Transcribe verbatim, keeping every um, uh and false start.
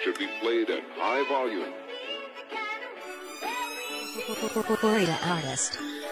should be played at high volume. Florida artist.